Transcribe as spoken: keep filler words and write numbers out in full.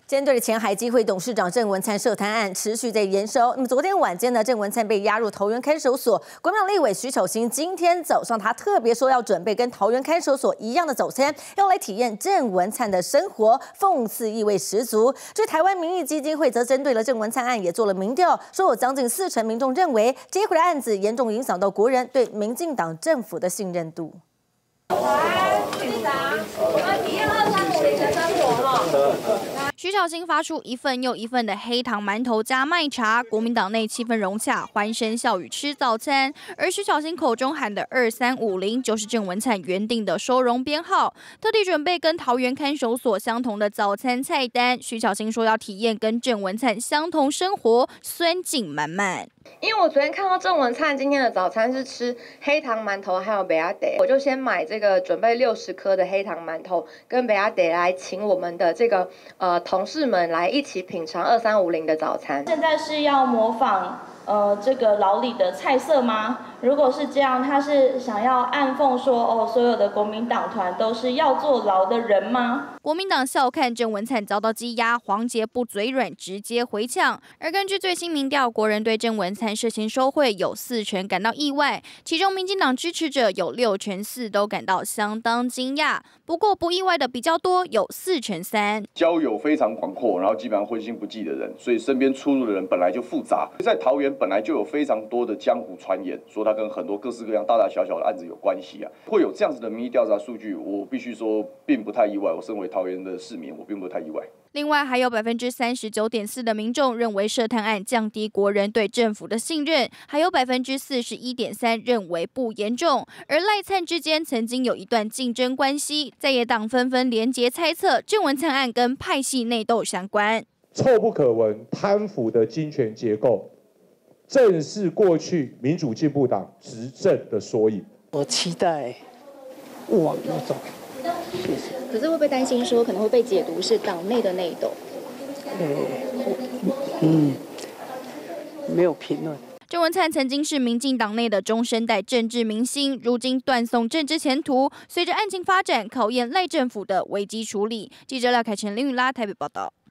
针对前海基会董事长郑文灿涉贪案持续在延烧，那么昨天晚间呢，郑文灿被押入桃园看守所。国民党立委徐巧芯今天早上，他特别说要准备跟桃园看守所一样的早餐，用来体验郑文灿的生活，讽刺意味十足。至于台湾民意基金会则针对了郑文灿案也做了民调，说有将近四成民众认为这一回的案子严重影响到国人对民进党政府的信任度。 徐巧芯发出一份又一份的黑糖馒头加麦茶，国民党内气氛融洽，欢声笑语吃早餐。而徐巧芯口中喊的二三五零就是郑文灿原定的收容编号，特地准备跟桃园看守所相同的早餐菜单。徐巧芯说要体验跟郑文灿相同生活，酸劲满满。 因为我昨天看到郑文灿今天的早餐是吃黑糖馒头还有贝亚德，我就先买这个准备六十颗的黑糖馒头跟贝亚德来请我们的这个呃同事们来一起品尝二三五零的早餐。 现在是要模仿呃这个牢里的菜色吗？如果是这样，他是想要暗讽说哦，所有的国民党团都是要坐牢的人吗？ 国民党笑看郑文灿遭到羁押，黄捷不嘴软，直接回呛。而根据最新民调，国人对郑文灿涉嫌收贿有四成感到意外，其中民进党支持者有六成四都感到相当惊讶。不过不意外的比较多，有四成三。 交友非常广阔，然后基本上荤腥不忌的人，所以身边出入的人本来就复杂。在桃园本来就有非常多的江湖传言，说他跟很多各式各样大大小小的案子有关系啊，会有这样子的民意调查数据，我必须说并不太意外。我身为桃园的市民，我并不太意外。 另外，还有百分之三十九点四的民众认为涉贪案降低国人对政府的信任，还有百分之四十一点三认为不严重。而赖灿之间曾经有一段竞争关系，在野党纷纷联结猜测郑文灿案跟派系内斗相关。 臭不可闻贪腐的金权结构，正是过去民主进步党执政的缩影。 我期待往那种。 可是会不会担心说可能会被解读是党内的内斗？ 嗯，没有评论。 郑文灿曾经是民进党内的中生代政治明星，如今断送政治前途。随着案情发展，考验赖政府的危机处理。记者廖凯成、林雨拉台北报道。